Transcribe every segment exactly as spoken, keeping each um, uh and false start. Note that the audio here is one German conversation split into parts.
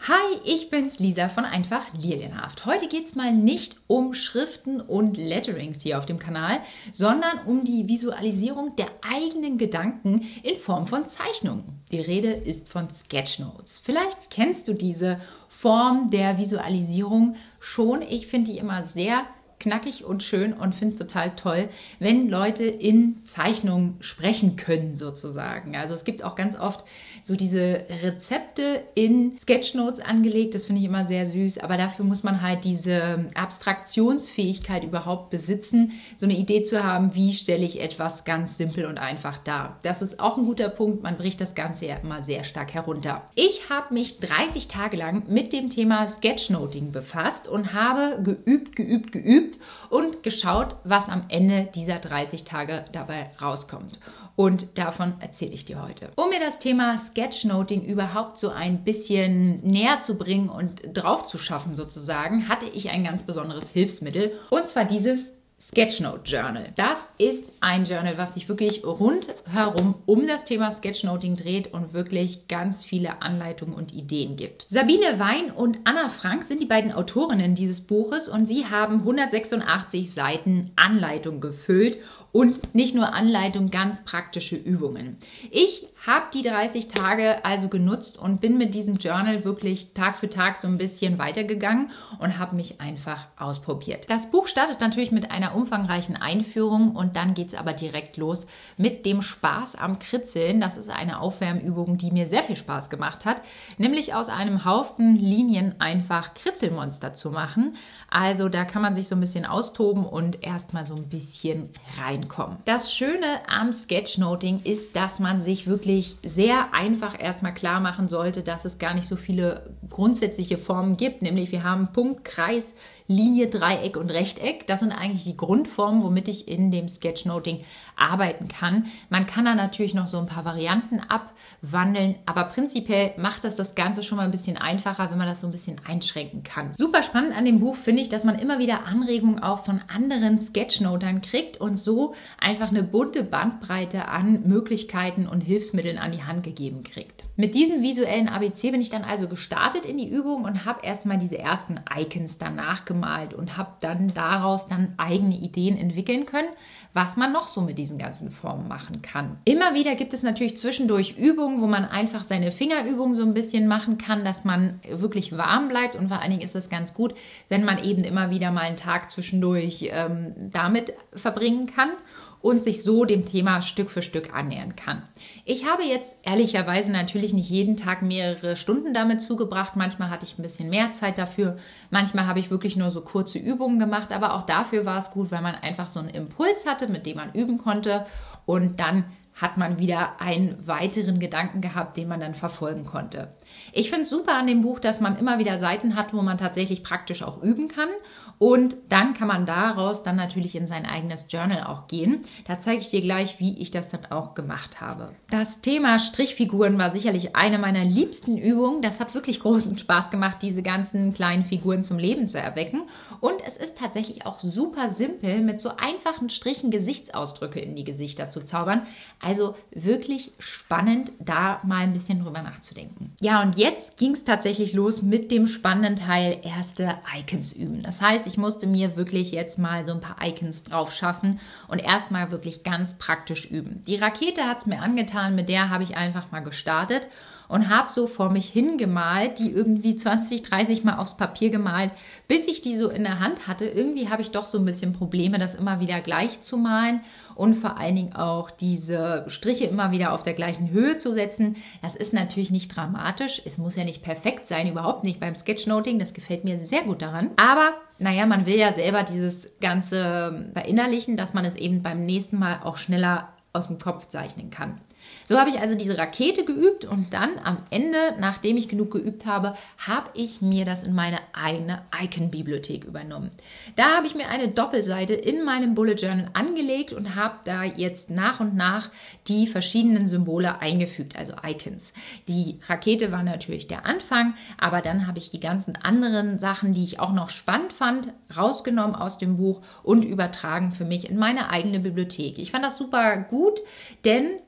Hi, ich bin's Lisa von Einfach Lilienhaft. Heute geht's mal nicht um Schriften und Letterings hier auf dem Kanal, sondern um die Visualisierung der eigenen Gedanken in Form von Zeichnungen. Die Rede ist von Sketchnotes. Vielleicht kennst du diese Form der Visualisierung schon. Ich finde die immer sehr knackig und schön und finde es total toll, wenn Leute in Zeichnungen sprechen können sozusagen. Also es gibt auch ganz oft so diese Rezepte in Sketchnotes angelegt, das finde ich immer sehr süß, aber dafür muss man halt diese Abstraktionsfähigkeit überhaupt besitzen, so eine Idee zu haben, wie stelle ich etwas ganz simpel und einfach dar. Das ist auch ein guter Punkt, man bricht das Ganze ja immer sehr stark herunter. Ich habe mich dreißig Tage lang mit dem Thema Sketchnoting befasst und habe geübt, geübt, geübt und geschaut, was am Ende dieser dreißig Tage dabei rauskommt. Und davon erzähle ich dir heute. Um mir das Thema Sketchnoting überhaupt so ein bisschen näher zu bringen und drauf zu schaffen sozusagen, hatte ich ein ganz besonderes Hilfsmittel, und zwar dieses Sketchnote Journal. Das ist ein Journal, was sich wirklich rundherum um das Thema Sketchnoting dreht und wirklich ganz viele Anleitungen und Ideen gibt. Sabine Wein und Anna Frank sind die beiden Autorinnen dieses Buches und sie haben hundertsechsundachtzig Seiten Anleitung gefüllt. Und nicht nur Anleitung, ganz praktische Übungen. Ich habe die dreißig Tage also genutzt und bin mit diesem Journal wirklich Tag für Tag so ein bisschen weitergegangen und habe mich einfach ausprobiert. Das Buch startet natürlich mit einer umfangreichen Einführung und dann geht es aber direkt los mit dem Spaß am Kritzeln. Das ist eine Aufwärmübung, die mir sehr viel Spaß gemacht hat, nämlich aus einem Haufen Linien einfach Kritzelmonster zu machen. Also da kann man sich so ein bisschen austoben und erstmal so ein bisschen reinkommen. Das Schöne am Sketchnoting ist, dass man sich wirklich sehr einfach erstmal klar machen sollte, dass es gar nicht so viele grundsätzliche Formen gibt. Nämlich wir haben Punkt, Kreis, Linie, Dreieck und Rechteck. Das sind eigentlich die Grundformen, womit ich in dem Sketchnoting arbeiten kann. Man kann da natürlich noch so ein paar Varianten abwandeln, aber prinzipiell macht das das Ganze schon mal ein bisschen einfacher, wenn man das so ein bisschen einschränken kann. Super spannend an dem Buch finde ich, dass man immer wieder Anregungen auch von anderen Sketchnotern kriegt und so einfach eine bunte Bandbreite an Möglichkeiten und Hilfsmitteln an die Hand gegeben kriegt. Mit diesem visuellen A B C bin ich dann also gestartet in die Übung und habe erstmal diese ersten Icons danach gemalt und habe dann daraus dann eigene Ideen entwickeln können, was man noch so mit diesen ganzen Formen machen kann. Immer wieder gibt es natürlich zwischendurch Übungen, wo man einfach seine Fingerübungen so ein bisschen machen kann, dass man wirklich warm bleibt, und vor allen Dingen ist das ganz gut, wenn man eben immer wieder mal einen Tag zwischendurch ähm, damit verbringen kann und sich so dem Thema Stück für Stück annähern kann. Ich habe jetzt ehrlicherweise natürlich nicht jeden Tag mehrere Stunden damit zugebracht. Manchmal hatte ich ein bisschen mehr Zeit dafür. Manchmal habe ich wirklich nur so kurze Übungen gemacht. Aber auch dafür war es gut, weil man einfach so einen Impuls hatte, mit dem man üben konnte. Und dann hat man wieder einen weiteren Gedanken gehabt, den man dann verfolgen konnte. Ich finde es super an dem Buch, dass man immer wieder Seiten hat, wo man tatsächlich praktisch auch üben kann. Und dann kann man daraus dann natürlich in sein eigenes Journal auch gehen. Da zeige ich dir gleich, wie ich das dann auch gemacht habe. Das Thema Strichfiguren war sicherlich eine meiner liebsten Übungen. Das hat wirklich großen Spaß gemacht, diese ganzen kleinen Figuren zum Leben zu erwecken. Und es ist tatsächlich auch super simpel, mit so einfachen Strichen Gesichtsausdrücke in die Gesichter zu zaubern. Also wirklich spannend, da mal ein bisschen drüber nachzudenken. Ja, und jetzt ging es tatsächlich los mit dem spannenden Teil, erste Icons üben. Das heißt, ich musste mir wirklich jetzt mal so ein paar Icons drauf schaffen und erstmal wirklich ganz praktisch üben. Die Rakete hat es mir angetan, mit der habe ich einfach mal gestartet und habe so vor mich hingemalt, die irgendwie zwanzig, dreißig Mal aufs Papier gemalt, bis ich die so in der Hand hatte. Irgendwie habe ich doch so ein bisschen Probleme, das immer wieder gleich zu malen und vor allen Dingen auch diese Striche immer wieder auf der gleichen Höhe zu setzen. Das ist natürlich nicht dramatisch. Es muss ja nicht perfekt sein, überhaupt nicht beim Sketchnoting. Das gefällt mir sehr gut daran. Aber naja, man will ja selber dieses Ganze verinnerlichen, dass man es eben beim nächsten Mal auch schneller aus dem Kopf zeichnen kann. So habe ich also diese Rakete geübt und dann am Ende, nachdem ich genug geübt habe, habe ich mir das in meine eigene Icon-Bibliothek übernommen. Da habe ich mir eine Doppelseite in meinem Bullet Journal angelegt und habe da jetzt nach und nach die verschiedenen Symbole eingefügt, also Icons. Die Rakete war natürlich der Anfang, aber dann habe ich die ganzen anderen Sachen, die ich auch noch spannend fand, rausgenommen aus dem Buch und übertragen für mich in meine eigene Bibliothek. Ich fand das super gut, denn so habe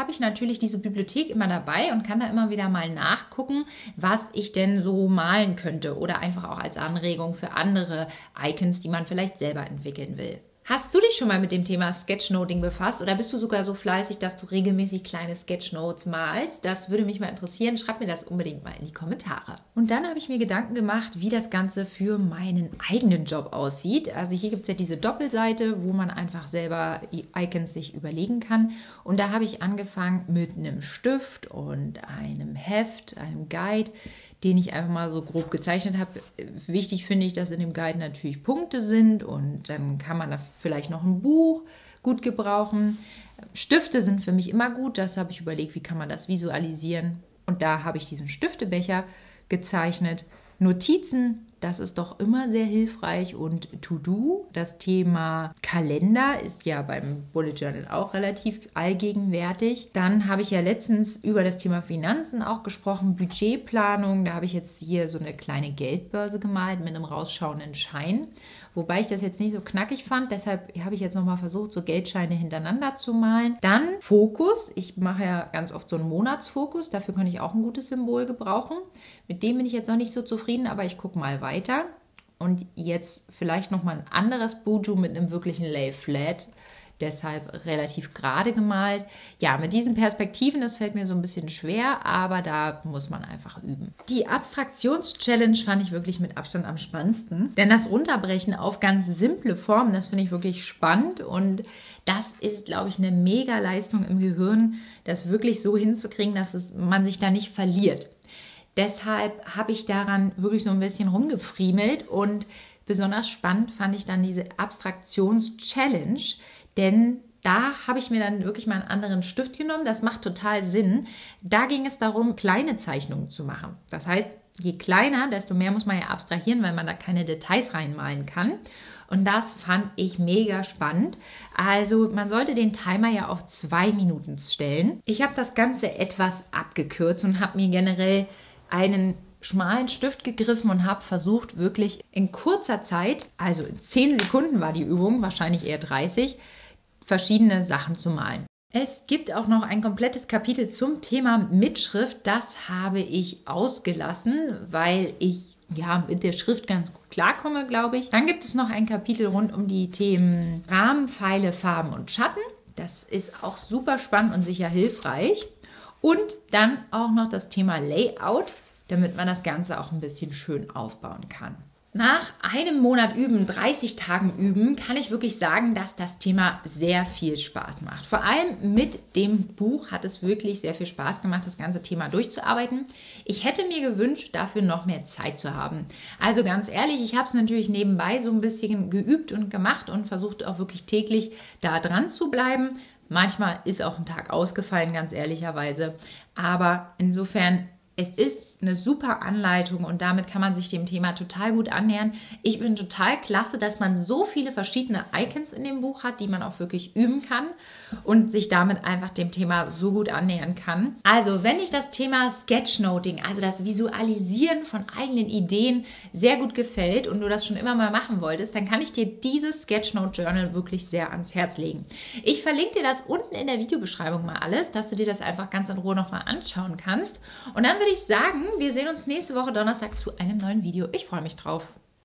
habe ich natürlich diese Bibliothek immer dabei und kann da immer wieder mal nachgucken, was ich denn so malen könnte oder einfach auch als Anregung für andere Icons, die man vielleicht selber entwickeln will. Hast du dich schon mal mit dem Thema Sketchnoting befasst oder bist du sogar so fleißig, dass du regelmäßig kleine Sketchnotes malst? Das würde mich mal interessieren. Schreib mir das unbedingt mal in die Kommentare. Und dann habe ich mir Gedanken gemacht, wie das Ganze für meinen eigenen Job aussieht. Also hier gibt es ja diese Doppelseite, wo man einfach selber die Icons sich überlegen kann. Und da habe ich angefangen mit einem Stift und einem Heft, einem Guide, den ich einfach mal so grob gezeichnet habe. Wichtig finde ich, dass in dem Guide natürlich Punkte sind und dann kann man da vielleicht noch ein Buch gut gebrauchen. Stifte sind für mich immer gut, das habe ich überlegt, wie kann man das visualisieren. Und da habe ich diesen Stiftebecher gezeichnet. Notizen, das ist doch immer sehr hilfreich und To-Do, das Thema Kalender ist ja beim Bullet Journal auch relativ allgegenwärtig. Dann habe ich ja letztens über das Thema Finanzen auch gesprochen, Budgetplanung, da habe ich jetzt hier so eine kleine Geldbörse gemalt mit einem rausschauenden Schein, wobei ich das jetzt nicht so knackig fand, deshalb habe ich jetzt nochmal versucht, so Geldscheine hintereinander zu malen. Dann Fokus, ich mache ja ganz oft so einen Monatsfokus, dafür kann ich auch ein gutes Symbol gebrauchen. Mit dem bin ich jetzt noch nicht so zufrieden, aber ich gucke mal weiter. Und jetzt vielleicht nochmal ein anderes Buju mit einem wirklichen Lay Flat, deshalb relativ gerade gemalt. Ja, mit diesen Perspektiven, das fällt mir so ein bisschen schwer, aber da muss man einfach üben. Die Abstraktions-Challenge fand ich wirklich mit Abstand am spannendsten, denn das Runterbrechen auf ganz simple Formen, das finde ich wirklich spannend und das ist, glaube ich, eine Mega-Leistung im Gehirn, das wirklich so hinzukriegen, dass es, man sich da nicht verliert. Deshalb habe ich daran wirklich so ein bisschen rumgefriemelt und besonders spannend fand ich dann diese Abstraktions-Challenge, denn da habe ich mir dann wirklich mal einen anderen Stift genommen. Das macht total Sinn. Da ging es darum, kleine Zeichnungen zu machen. Das heißt, je kleiner, desto mehr muss man ja abstrahieren, weil man da keine Details reinmalen kann. Und das fand ich mega spannend. Also man sollte den Timer ja auf zwei Minuten stellen. Ich habe das Ganze etwas abgekürzt und habe mir generell einen schmalen Stift gegriffen und habe versucht, wirklich in kurzer Zeit, also in zehn Sekunden war die Übung, wahrscheinlich eher dreißig, verschiedene Sachen zu malen. Es gibt auch noch ein komplettes Kapitel zum Thema Mitschrift. Das habe ich ausgelassen, weil ich ja mit der Schrift ganz gut klarkomme, glaube ich. Dann gibt es noch ein Kapitel rund um die Themen Rahmen, Pfeile, Farben und Schatten. Das ist auch super spannend und sicher hilfreich. Und dann auch noch das Thema Layout, damit man das Ganze auch ein bisschen schön aufbauen kann. Nach einem Monat Üben, dreißig Tagen Üben, kann ich wirklich sagen, dass das Thema sehr viel Spaß macht. Vor allem mit dem Buch hat es wirklich sehr viel Spaß gemacht, das ganze Thema durchzuarbeiten. Ich hätte mir gewünscht, dafür noch mehr Zeit zu haben. Also ganz ehrlich, ich habe es natürlich nebenbei so ein bisschen geübt und gemacht und versucht auch wirklich täglich da dran zu bleiben. Manchmal ist auch ein Tag ausgefallen, ganz ehrlicherweise. Aber insofern, es ist eine super Anleitung und damit kann man sich dem Thema total gut annähern. Ich bin total klasse, dass man so viele verschiedene Icons in dem Buch hat, die man auch wirklich üben kann und sich damit einfach dem Thema so gut annähern kann. Also, wenn dich das Thema Sketchnoting, also das Visualisieren von eigenen Ideen sehr gut gefällt und du das schon immer mal machen wolltest, dann kann ich dir dieses Sketchnote Journal wirklich sehr ans Herz legen. Ich verlinke dir das unten in der Videobeschreibung mal alles, dass du dir das einfach ganz in Ruhe nochmal anschauen kannst. Und dann würde ich sagen, wir sehen uns nächste Woche Donnerstag zu einem neuen Video. Ich freue mich drauf.